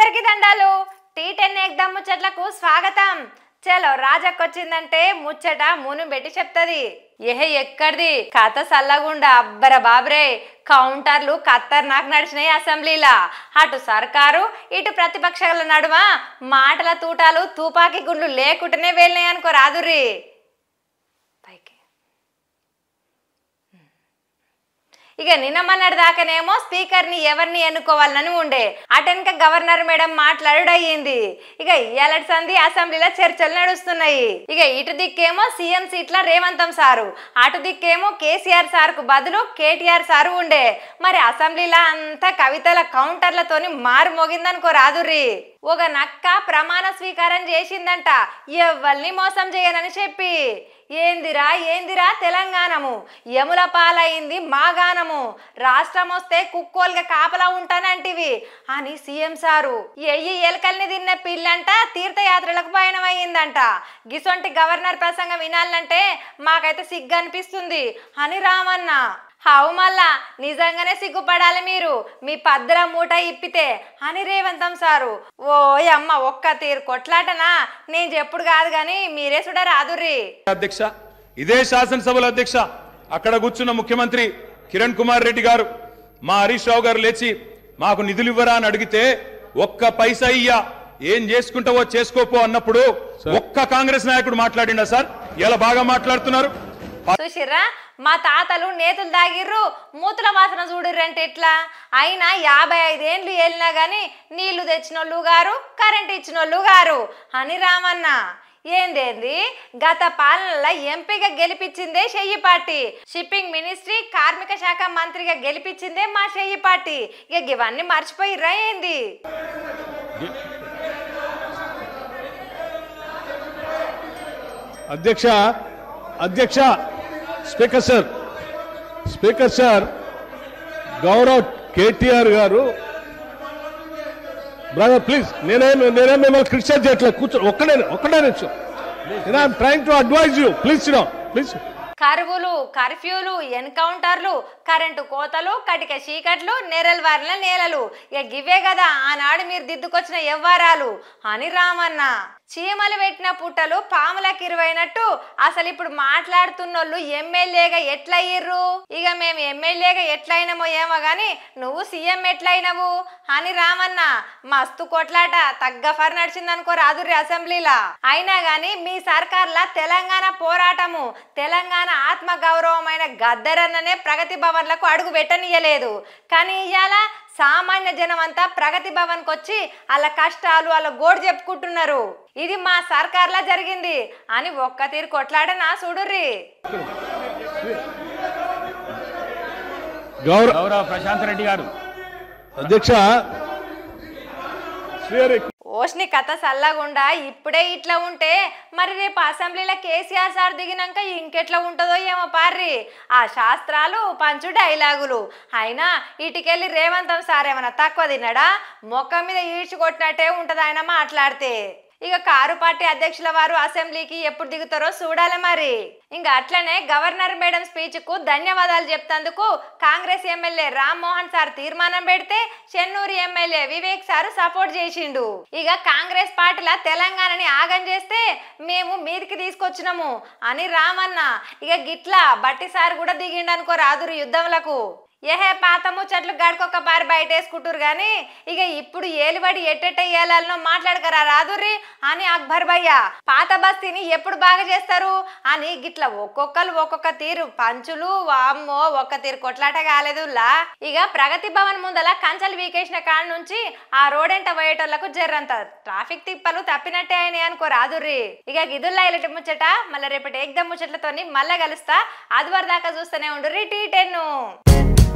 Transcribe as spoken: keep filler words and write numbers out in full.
అందరికీ దండాలు tea ten ఎగ్దాం ముచ్చట్లకు స్వాగతం. చలో రాజక్కొచ్చిందంటే ముచ్చట మూను పెట్టి చెప్తది. ఏహే ఎక్కడిది కథ సల్లగుండా అబ్బర బాబ్రే. కౌంటర్లు ఖతర్నాక్ నడిచినాయి అసెంబ్లీలా. అటు సర్కారు ఇటు ప్రతిపక్షాల నడుమ మాటల తూటాలు తుపాకీ గుండ్లు లేకుండానే వెళ్ళినాయి అనుకో రాదుర్రి. పైకి ఇక నిన్న మొన్నటి దాకానేమో స్పీకర్ని ఎవరిని ఎన్నుకోవాలని ఉండే. అటెనక గవర్నర్ మేడం మాట్లాడు అయ్యింది. ఇక ఇయ్యాలటి సంది అసెంబ్లీలో చర్చలు నడుస్తున్నాయి. ఇక ఇటు దిక్కేమో సీఎం సీట్ల రేవంతం సారు, అటు దిక్కేమో కేసీఆర్ సార్ కు బదులు కేటీఆర్ సారు ఉండే. మరి అసెంబ్లీలో అంతా కవితల కౌంటర్లతోని మారు మోగిందనుకో రాదుర్రి. ఒక నక్క ప్రమాణ స్వీకారం చేసిందంట ఎవ్వల్ని మోసం చేయనని చెప్పి. ఏందిరా ఏందిరా తెలంగాణము, యముల పాలైంది మాగానము, రాష్ట్రం వస్తే కుక్కోలుగా కాపలా ఉంటానంటివి అని సీఎం సారు ఎయ్యి ఎలకల్ని తిన్న పిల్లంట తీర్థయాత్రలకు పయనమయ్యిందంట. గిసొంటి గవర్నర్ ప్రసంగం వినాలంటే మాకైతే సిగ్గు అనిపిస్తుంది అని రామన్న. హవు మళ్ళా నిజంగానే సిగ్గుపడాలి మీరు, మీ పద్ర మూట ఇప్పితే అని రేవంతం సారు. ఓ అమ్మ ఒక్క తీరు కొట్లాటనా నేను చెప్పుడు కాదు గాని మీరే చూడ రాదుర్రి. అధ్యక్ష ఇదే శాసనసభలో అధ్యక్ష అక్కడ కూర్చున్న ముఖ్యమంత్రి కిరణ్ కుమార్ రెడ్డి గారు మా హరీష్ రావు గారు లేచి మాకు నిధులు ఇవ్వరా అని అడిగితే ఒక్క పైసా ఇయ్యా ఏం చేసుకుంటావో చేసుకోపో అన్నప్పుడు ఒక్క కాంగ్రెస్ నాయకుడు మాట్లాడిండా సార్? ఇలా బాగా మాట్లాడుతున్నారు. చూసిర్రా మా తాతలు నేతులు దాగిర్రు మూతుల వాసన చూడుర్రంటే ఎట్లా. అయినా యాభై ఐదేండ్లు వెళ్ళినా గాని నీళ్లు తెచ్చినోళ్ళు గారు కరెంట్ ఇచ్చినోళ్ళు గారు అని రామన్న. ఏందేంది గత పాలనలో ఎంపీగా గెలిపించిందే షెయ్యి పార్టీ, షిప్పింగ్ మినిస్ట్రీ కార్మిక శాఖ మంత్రిగా గెలిపించిందే మా షెయ్యి పార్టీ. ఇక ఇవన్నీ మర్చిపోయిర్రా ఏంది? అధ్యక్ష అధ్యక్ష స్పీకర్ సార్ స్పీకర్ సార్ గౌరవ్ కేటీఆర్ గారు బ్రదర్ ప్లీజ్ నేనేం నేనేం మిమ్మల్ని క్రిటిసైజ్ చేయట్లేదు. కూర్చో ఒక్కడే ఒక్కడే నిమిషం. నేను I am trying to advise you. Please sit down please. కరువులు కర్ఫ్యూలు ఎన్కౌంటర్లు కరెంటు కోతలు కటిక చీకట్లు నెరలు వారిన నేలలు ఇక గివే కదా ఆనాడు మీరు దిద్దుకొచ్చిన ఎవ్వారాలు అని రామన్న. చీమలు పెట్టిన పుట్టలు పాములకు ఇరువైనట్టు అసలు ఇప్పుడు మాట్లాడుతున్నోళ్ళు ఎమ్మెల్యేగా ఎట్లయ్యిర్రు? ఇక మేము ఎమ్మెల్యేగా ఎట్లయినామో ఏమో గాని నువ్వు సీఎం ఎట్లయినవు అని రామన్న. మస్తు కొట్లాట తగ్గఫర్ నడిచిందనుకో రాదుర్రి అసెంబ్లీలా. అయినా గాని మీ సర్కార్లా తెలంగాణ పోరాటము తెలంగాణ ఆత్మ గౌరవమైన గద్దరన్ననే ప్రగతి భవన్లకు అడుగు పెట్టనియలేదు. కానీ ఇవాళ సామాన్య జనం అంతా ప్రగతి భవన్ కు వచ్చి వాళ్ళ కష్టాలు వాళ్ళ గోడు చెప్పుకుంటున్నారు. ఇది మా సర్కార్లా జరిగింది అని ఒక్క తీరు కొట్లాడనా చూడుర్రి. గౌరవ ప్రశాంత్ రెడ్డి గారు అధ్యక్ష ఓష్ని కథ సల్లగుండా ఇప్పుడే ఇట్లా ఉంటే మరి రేపు అసెంబ్లీలో కేసీఆర్ సార్ దిగినాక ఇంకెట్లా ఉంటుందో ఏమో పార్రి. ఆ శాస్త్రాలు పంచు డైలాగులు. అయినా ఇటుకెళ్ళి రేవంతం సార్ ఏమన్నా తక్కువ తిన్నాడా? మొక్క మీద ఈడ్చి కొట్టినట్టే ఉంటది ఆయన మాట్లాడితే. ఇక కారు పార్టీ అధ్యక్షుల వారు అసెంబ్లీకి ఎప్పుడు దిగుతారో చూడాలి మరి. ఇంకా అట్లనే గవర్నర్ మేడం స్పీచ్ కు ధన్యవాదాలు చెప్తందుకు కాంగ్రెస్ ఎమ్మెల్యే రామ్మోహన్ సార్ తీర్మానం పెడితే Chennur MLA Vivek sir support చేసిండు. ఇక కాంగ్రెస్ పార్టీల తెలంగాణని ఆగం చేస్తే మేము మీదికి తీసుకొచ్చినాము అని రామన్న. ఇక గిట్లా బట్టి సార్ కూడా దిగిండనుకో రాదురు యుద్ధంలకు. ఏహే పాత ముచ్చట్లు గడుకొక్క పారి బయటేసుకుంటారు గాని ఇక ఇప్పుడు ఏలుబడి ఎట్టెట్ట ఏలాలనో మాట్లాడకరా రాదుర్రి అని అక్బర్ భయ్య. పాత బస్తీని ఎప్పుడు బాగా చేస్తారు అని గిట్లా ఒక్కొక్కరు ఒక్కొక్క తీరు పంచులు. వామ్మో ఒక్క తీరు కొట్లాట కాలేదులా. ఇక ప్రగతి భవన్ ముందల కంచెలు వీకేసిన కాడ నుంచి ఆ రోడెంట పోయేటోళ్లకు జర్రంత ట్రాఫిక్ తిప్పలు తప్పినట్టే అయినాయి అనుకో రాదుర్రి. ఇక గిదుల్లా ఇలాంటి ముచ్చట మళ్ళీ రేపటి ఎగ్దమ్ ముచ్చట్లతోని మళ్ళా కలుస్తా. అది వరదాకా చూస్తూనే ఉండుర్రి టీ టెన్.